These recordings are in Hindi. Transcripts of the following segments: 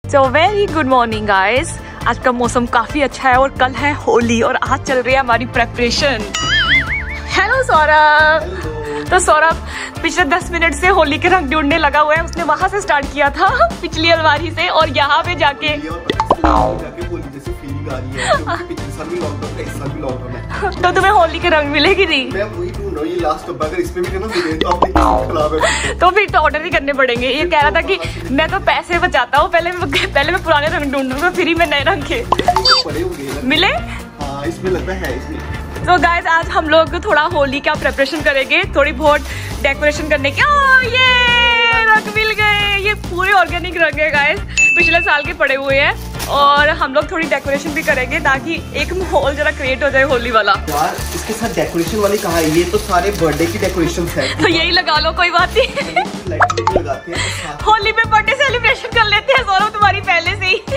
सो वेरी गुड मॉर्निंग गाइस। आज का मौसम काफी अच्छा है और कल है होली और आज चल रही है हमारी प्रेपरेशन। हेलो सौरभ। तो सौरभ पिछले 10 मिनट से होली के रंग ढूंढने लगा हुआ है। उसने वहां से स्टार्ट किया था पिछली अलमारी से और यहाँ पे जाके तो तुम्हें होली के रंग मिलेगी नहीं। मैं वही ढूंढ रहा हूं, ये लास्ट अगर इसमें भी ना तो फिर तो ऑर्डर ही करने पड़ेंगे। ये कह रहा था कि मैं तो पैसे बचाता हूँ, पहले मैं पुराने रंग ढूंढूंगा फिर ही मैं नए रंग के मिले। इसमें लगता है इसमें। तो गाइस आज हम लोग थोड़ा होली का प्रिपरेशन करेंगे, थोड़ी बहुत डेकोरेशन करने की। ये रंग मिल गए, ये पूरे ऑर्गेनिक रंग है गाइस, पिछले साल के पड़े हुए हैं और हम लोग थोड़ी डेकोरेशन भी करेंगे ताकि एक माहौल जरा क्रिएट हो जाए होली वाला। यार इसके साथ डेकोरेशन वाली कहाँ है? ये तो सारे बर्थडे की डेकोरेशन है। तो यही लगा लो, कोई बात नहीं। लगाते हैं होली पे बर्थडे सेलिब्रेशन कर लेते हैं। सौरभ तुम्हारी पहले से ही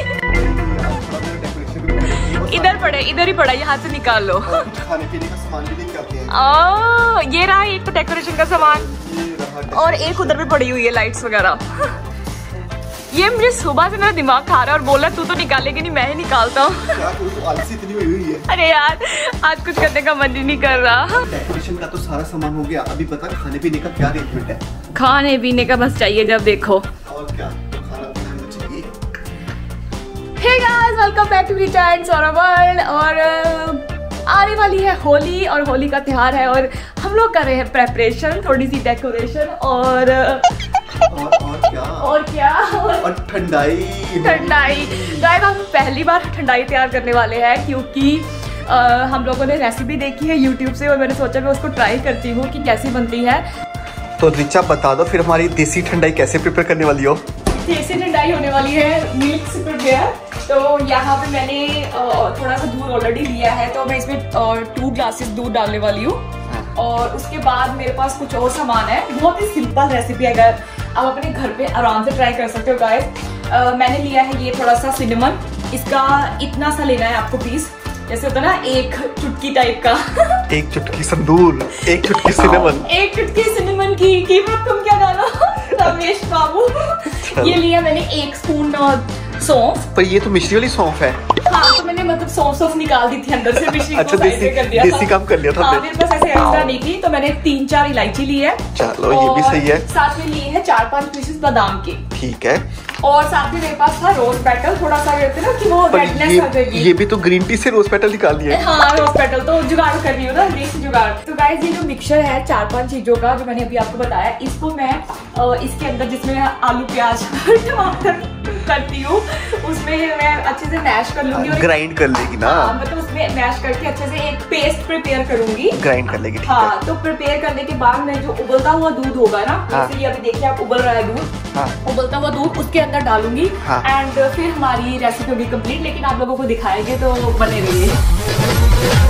इधर पड़े, इधर ही पड़ा, यहाँ से निकाल लो। खाने पीने का सामान भी लेके आते हैं। ये रहा एक तो डेकोरेशन का सामान और एक उधर भी पड़ी हुई है लाइट्स वगैरह। ये मुझे सुबह से मेरा दिमाग खा रहा है और बोला तू तो निकालेगी नहीं, मैं ही निकालता हूँ। अरे यार आज कुछ करने का मन ही नहीं कर रहा। डेकोरेशन का तो सारा सामान हो गया, अभी पता खाने पीने का क्या अरेंजमेंट है? खाने पीने का बस चाहिए जब देखो। और क्या खाना चाहिए। Hey guys welcome back to return Saurabh world. और आने वाली है होली और होली का त्योहार है और हम लोग कर रहे हैं प्रेपरेशन, थोड़ी सी डेकोरेशन और क्या और ठंडाई। गाइस हम पहली बार ठंडाई तैयार करने वाले हैं क्योंकि हम लोगों ने रेसिपी देखी है YouTube से और मैंने सोचा मैं उसको ट्राई करती हूँ कि कैसी बनती है। तो रिचा बता दो फिर हमारी देसी ठंडाई कैसे प्रिपेयर करने वाली हो? देसी ठंडाई होने वाली है मिल्क से प्रिपेयर। तो यहाँ पे मैंने थोड़ा सा दूध ऑलरेडी लिया है तो मैं इसमें 2 ग्लासेस दूध डालने वाली हूँ और उसके बाद मेरे पास कुछ और सामान है। बहुत ही सिंपल रेसिपी है, अगर आप अपने घर पे आराम से ट्राई कर सकते हो गाइस। मैंने लिया है ये थोड़ा सा सिनेमन, इसका इतना सा लेना है आपको पीस, जैसे होता है ना एक चुटकी टाइप का। एक चुटकी संदूर, एक चुटकी सिनेमन। एक चुटकी सिनेमन की कीमत तुम क्या जानो रमेश बाबू। ये लिया मैंने 1 स्पून सौंफ। पर ये तो मिश्री वाली सौंफ है। हाँ तो मैंने मतलब सौंफ निकाल दी थी अंदर से, मिश्री अच्छा, को साइड में कर दिया था। देसी काम कर लिया था। हाँ, मेरे पास ऐसे एक्स्ट्रा नहीं थी तो मैंने 3-4 इलायची ली है। चलो ये भी सही है। साथ में लिए है 4-5 पीसेस बादाम के। ठीक है। और साथ में मेरे पास था रोज पेटल, थोड़ा सा कहते ना कि वो रेडनेस आ जाएगी। ये भी तो ग्रीन टी से रोज पेटल निकाल दिया है। हाँ रोज पेटल तो जुगाड़ कर रही हूँ ना, देसी जुगाड़। तो गाइस ये जो मिक्सचर है 4-5 चीजों का जो मैंने अभी आपको बताया, इसको मैं इसके अंदर जिसमें आलू प्याज टमाटर करती हूँ उसमें मैं अच्छे से मैश कर लूंगी। ग्राइंड कर लेगी ना? मतलब उसमें मैश करके अच्छे से एक पेस्ट प्रिपेयर करूंगी। ग्राइंड कर लेगी। हाँ तो प्रिपेयर करने के बाद मैं जो उबलता हुआ दूध होगा ना, जैसे ये अभी देखिए आप उबल रहा है दूध, उबलता हुआ दूध उसके अंदर डालूंगी एंड फिर हमारी रेसिपी होगी कंप्लीट। लेकिन आप लोगों को दिखाएंगे तो बने रहिए।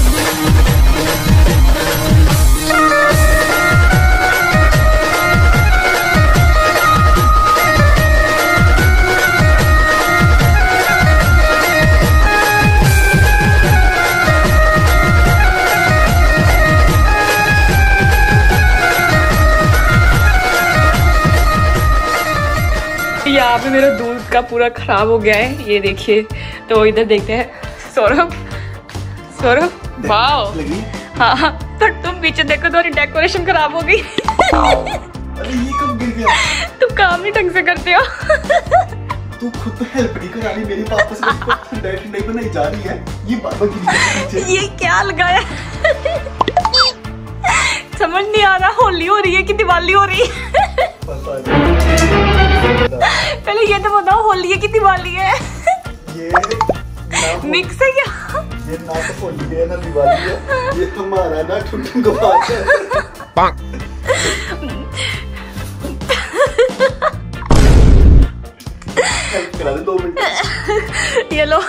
यहाँ पे मेरा दूध का पूरा खराब हो गया है, ये देखिए। तो इधर देखते हैं सौरभ वाओ। हाँ पर तुम पीछे देखो तुम्हारी डेकोरेशन खराब हो गई। अरे ये कब गिर गया? तुम काम नहीं ढंग से करते हो। तू खुद तो हेल्प नहीं करा रही, मेरी वापस ठंडाई बनाई जा रही है। ये बाबा की ये क्या लगाया समझ नहीं आ रहा, होली हो रही है कि दिवाली हो रही है? पहले ये तो बताओ होली है कि दिवाली है? ये मिक्स है क्या? ये ना तो होली है ना दिवाली है, ये हमारा ना ठुठुन का बात है। करा दे 2 मिनट। ये लो।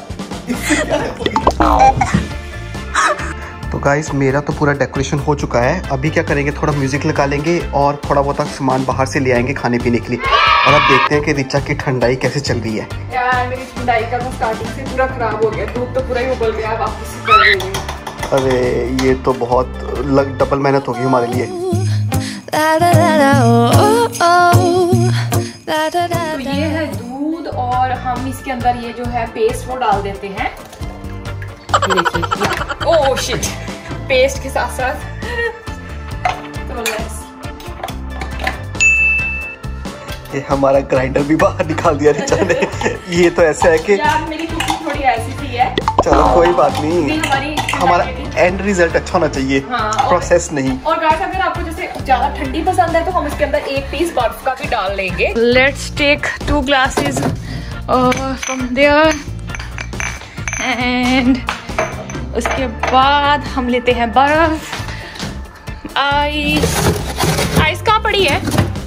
तो गाइस मेरा तो पूरा डेकोरेशन हो चुका है। अभी क्या करेंगे, थोड़ा म्यूजिक लगा लेंगे और थोड़ा बहुत सामान बाहर से ले आएंगे खाने पीने के लिए। और अब देखते हैं कि रिचा की ठंडाई कैसे चल रही है। यार मेरी ठंडाई का तो स्टार्टिंग से पूरा खराब हो गया, दूध तो पूरा ही उबल गया, वापस से कर रही हूं। अरे ये तो बहुत डबल मेहनत होगी हमारे लिए। तो ये है दूध और हम इसके अंदर ये जो है पेस्ट वो डाल देते हैं। देखिए ओह शिट, पेस्ट के साथ साथ ये हमारा ग्राइंडर भी बाहर निकाल दिया रिचा ने। ये तो ऐसा है कि यार मेरी कुकिंग थोड़ी ऐसी सी है। चलो कोई बात नहीं, हमारा एंड रिजल्ट अच्छा होना चाहिए। हाँ, प्रोसेस नहीं। और गाइस अगर आपको जैसे ज्यादा ठंडी पसंद है तो हम इसके अंदर एक पीस बर्फ का भी डाल लेंगे। Let's take 2 glasses from there and उसके बाद हम लेते हैं बर्फ। आइस कहाँ पड़ी है?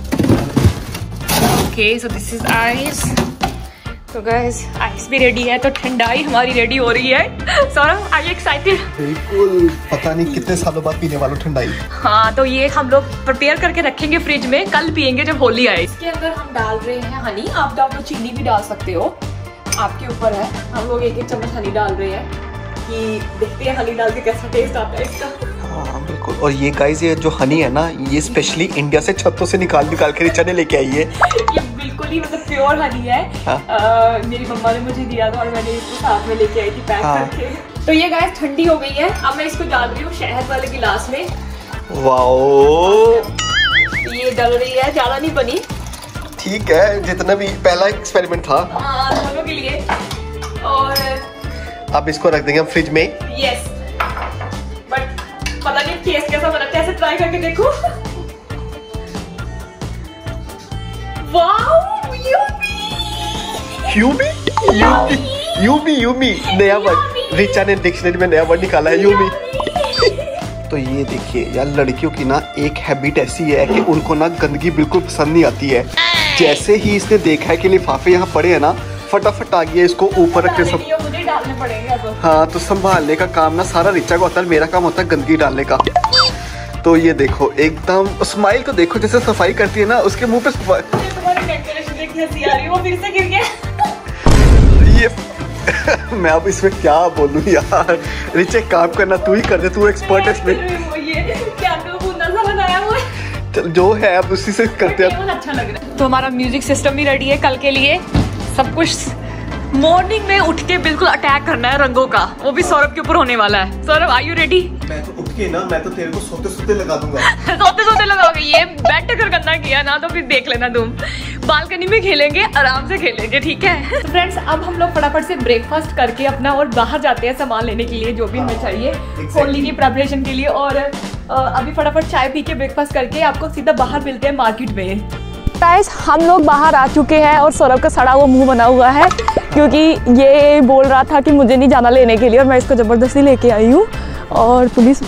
Okay so this is ice. तो गाइस आइस भी रेडी है, तो ठंडाई हमारी रेडी हो रही है। Saurabh are you excited? बिल्कुल, पता नहीं कितने सालों बाद पीने वालों ठंडाई। हाँ तो ये हम लोग प्रिपेयर करके रखेंगे फ्रिज में, कल पियेंगे जब होली आए। इसके अंदर हम डाल रहे हैं हनी। आप डाल तो चीनी भी डाल सकते हो, आपके ऊपर है। हम लोग 1-1 चम्मच हनी डाल रहे हैं कि देखते हैं हनी डाल के कैसा टेस्ट आता है इसका। हाँ बिल्कुल। और ये गाइस ये जो हनी है ना, ये स्पेशली इंडिया से छत्तों से निकाल के रिचा ने लेके आई है। ये बिल्कुल ही मतलब प्योर हनी है। हाँ? मेरी मम्मा ने मुझे दिया था और मैंने इसको साथ में लेके आई थी पैक करके। तो ये गाइस ठंडी हो गई है, अब मैं इसको डाल रही हूँ शहद वाले गिलास में। वाओ, ये डल रही है, ज्यादा नहीं बनी। ठीक है, जितना भी पहला एक्सपेरिमेंट था दोनों के लिए। और अब इसको रख देंगे हम फ्रिज में। यस, बट पता नहीं टेस्ट कैसा बना, कैसे ट्राई करके देखो। वाओ, यूमी नया वर्ड रिचा ने डिक्शनरी में नया वर्ड निकाला है, यूमी। तो ये देखिए यार, लड़कियों की ना एक हैबिट ऐसी है कि उनको ना गंदगी बिल्कुल पसंद नहीं आती है। जैसे ही इसने देखा है कि लिफाफे यहाँ पड़े हैं ना, फटाफट आ गया इसको ऊपर रख के सब मुझे डालने पड़ेंगे अब। हाँ, तो संभालने का काम ना सारा रिचा का होता है, मेरा काम होता है गंदगी डालने का। तो ये देखो एकदम स्माइल को देखो, जैसे सफाई करती है ना, उसके मुंह पे सफाई। तुम्हारी डेकोरेशन देख के हंसी आ रही है, वो फिर से गिर गया। ये मैं अब इसमें क्या बोलूं यार। रिचा काम करना तू ही कर दे, तू एक्सपर्ट है इसमें। क्या बूंदा सा बनाया हुआ है। चल जो है अब उसी से करते हैं। बहुत अच्छा लग रहा है। तो हमारा म्यूजिक सिस्टम भी रेडी है कल के लिए, सब कुछ। मॉर्निंग में उठ के बिल्कुल अटैक करना है रंगों का, वो भी सौरभ के ऊपर होने वाला है। Saurabh are you ready? मैं तो उठ के ना, मैं तो तेरे को सोते लगा दूंगा। सोते लगाओगे? ये बेड कर गंदा किया ना, तो फिर देख लेना तुम। बालकनी में खेलेंगे, आराम से खेलेंगे, ठीक है? तो फ्रेंड्स अब हम लोग फटाफट से ब्रेकफास्ट करके अपना और बाहर जाते हैं सामान लेने के लिए, जो भी हमें चाहिए होली की प्रिपरेशन के लिए। और अभी फटाफट चाय पी के ब्रेकफास्ट करके आपको सीधा बाहर मिलते हैं मार्केट में। गाइस हम लोग बाहर आ चुके हैं और सौरभ का सड़ा हुआ मुंह बना हुआ है, क्योंकि ये बोल रहा था कि मुझे नहीं जाना लेने के लिए, और मैं इसको ज़बरदस्ती लेके आई हूँ। और पुलिस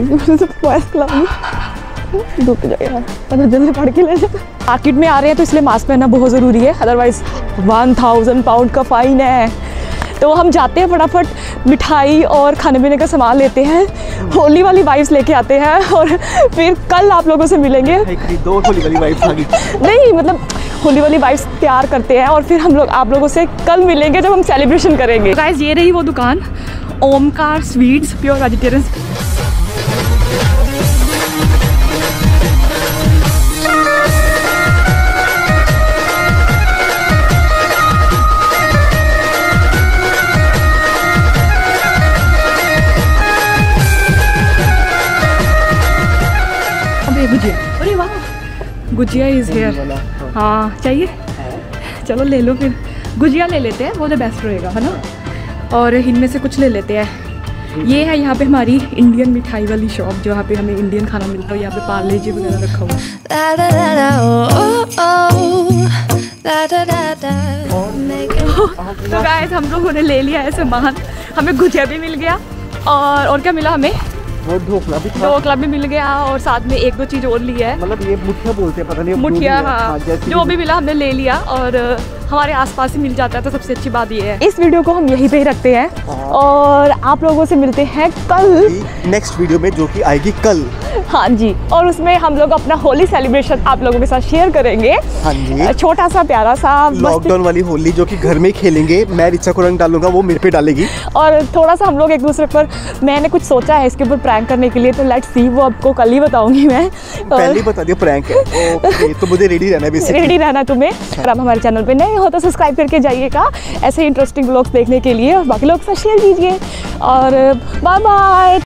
धूप जाएगा, जल्दी पढ़ के ले जाए। मार्केट में आ रहे हैं तो इसलिए मास्क पहनना बहुत ज़रूरी है, अदरवाइज़ 1000 पाउंड का फाइन है। तो हम जाते हैं फटाफट, मिठाई और खाने पीने का सामान लेते हैं, होली वाली वाइब्स लेके आते हैं, और फिर कल आप लोगों से मिलेंगे। दो होली वाली वाइब्स आ गई। नहीं मतलब होली वाली वाइब्स तैयार करते हैं, और फिर हम लोग आप लोगों से कल मिलेंगे जब हम सेलिब्रेशन करेंगे। गाइस ये रही वो दुकान, Omkar sweets, pure vegetarian. Gujiya, अरे वाह, गुजिया इज हेयर। हाँ चाहिए, चलो ले लो फिर। गुजिया ले लेते हैं, वो तो बेस्ट रहेगा, है ना। और इनमें से कुछ ले लेते हैं। ये है यहाँ पे हमारी इंडियन मिठाई वाली शॉप, जो यहाँ पे हमें इंडियन खाना मिलता है। यहाँ पे पार्ले जी वगैरह रखा हुआ है। तो गाइस हम लोगों ने ले लिया है सामान, हमें गुजिया भी मिल गया, और क्या मिला हमें, वो ढोकला भी मिल गया, और साथ में 1-2 चीज और ली है। मतलब ये मुठिया बोलते हैं, पता नहीं मुठिया। हाँ, जो भी मिला हमने ले लिया, और हमारे आसपास ही मिल जाता है, तो सबसे अच्छी बात ये है। इस वीडियो को हम यहीं पे ही रखते हैं, और आप लोगों से मिलते हैं कल नेक्स्ट वीडियो में, जो कि आएगी कल। हाँ जी, और उसमें हम लोग अपना होली सेलिब्रेशन आप लोगों के साथ शेयर करेंगे। हाँ जी, छोटा सा प्यारा सा लॉकडाउन वाली होली, जो कि घर में ही खेलेंगे। मैं रिचा को रंग डालूंगा, वो मेरे पे डालेगी, और थोड़ा सा हम लोग एक दूसरे पर, मैंने कुछ सोचा है इसके ऊपर प्रैंक करने के लिए, तो लेट्स सी, वो आपको कल ही बताऊंगी मैं। पहले ही बता दिया प्रैंक है। ओके, तो मुझे रेडी रहना है, रेडी रहना तुम्हें। और आप हमारे चैनल पे नए हो तो सब्सक्राइब करके जाइएगा ऐसे इंटरेस्टिंग ब्लॉग्स देखने के लिए, और बाकी लोग के साथ शेयर कीजिए। और बाय बाय।